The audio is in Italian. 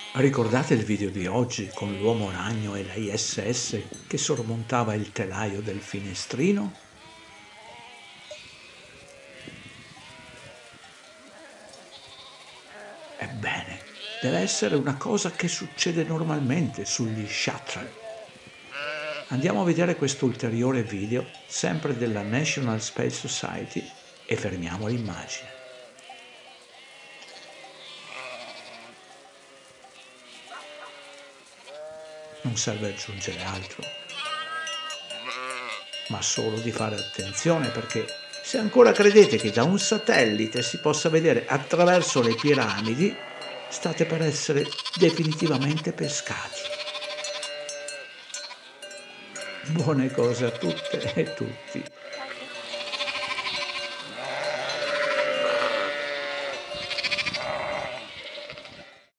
Ricordate il video di oggi con l'uomo ragno e la ISS che sormontava il telaio del finestrino? Ebbene, deve essere una cosa che succede normalmente sugli shuttle. Andiamo a vedere questo ulteriore video, sempre della National Space Society, e fermiamo l'immagine. Non serve aggiungere altro, ma solo di fare attenzione, perché se ancora credete che da un satellite si possa vedere attraverso le piramidi, state per essere definitivamente pescati. Buone cose a tutte e tutti.